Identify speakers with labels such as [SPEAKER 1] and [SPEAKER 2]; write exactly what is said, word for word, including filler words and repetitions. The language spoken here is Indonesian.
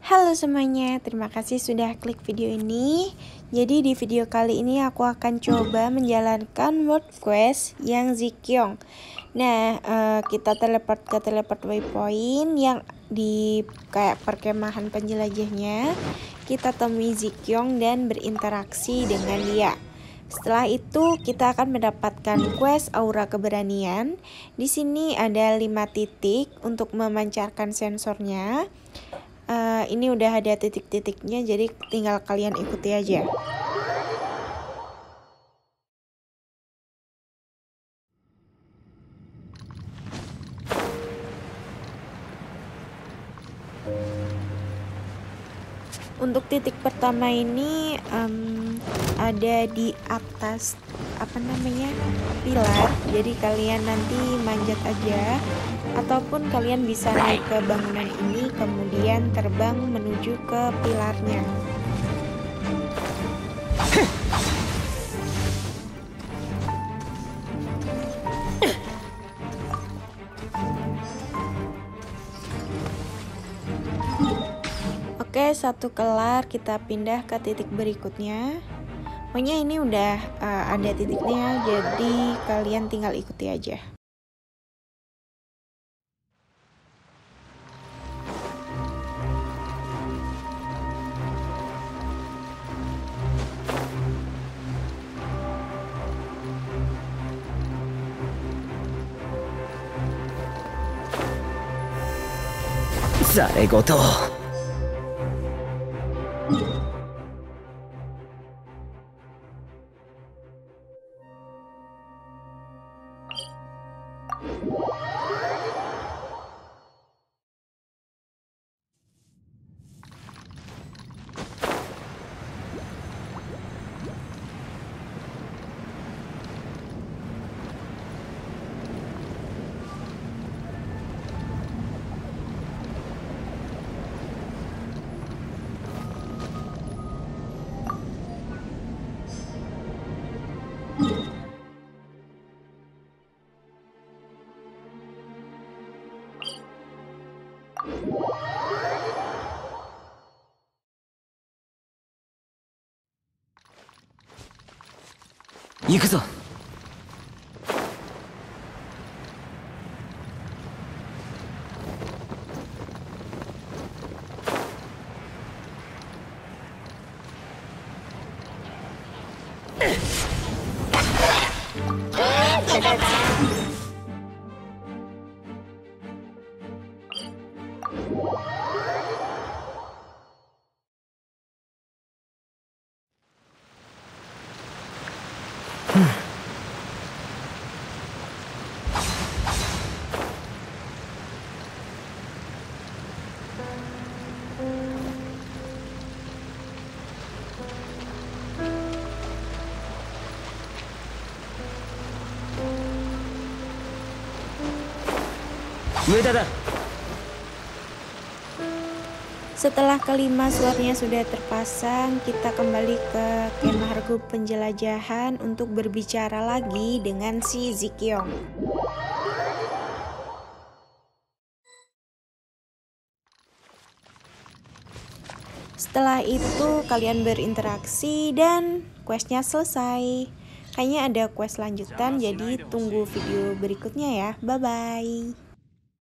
[SPEAKER 1] Halo semuanya, terima kasih sudah klik video ini. Jadi di video kali ini aku akan coba menjalankan world quest yang Zikyong. Nah, uh, kita teleport ke teleport waypoint yang di kayak perkemahan penjelajahnya. Kita temui Zikyong dan berinteraksi dengan dia. Setelah itu kita akan mendapatkan quest aura keberanian. Di sini ada lima titik untuk memancarkan sensornya. Uh, ini udah ada titik-titiknya, jadi tinggal kalian ikuti aja. Untuk titik pertama ini um, ada di atas apa namanya pilar, jadi kalian nanti manjat aja ataupun kalian bisa naik ke bangunan ini kemudian terbang menuju ke pilarnya. Oke, satu kelar, kita pindah ke titik berikutnya. Pokoknya ini udah uh, ada titiknya, jadi kalian tinggal ikuti aja.
[SPEAKER 2] Zaregoto. Ikuzo.
[SPEAKER 1] Setelah kelima suaranya sudah terpasang, kita kembali ke kemah regu penjelajahan untuk berbicara lagi dengan si Zikyong. Setelah itu kalian berinteraksi dan questnya selesai. Kayaknya ada quest lanjutan, jadi tunggu video berikutnya ya. Bye bye.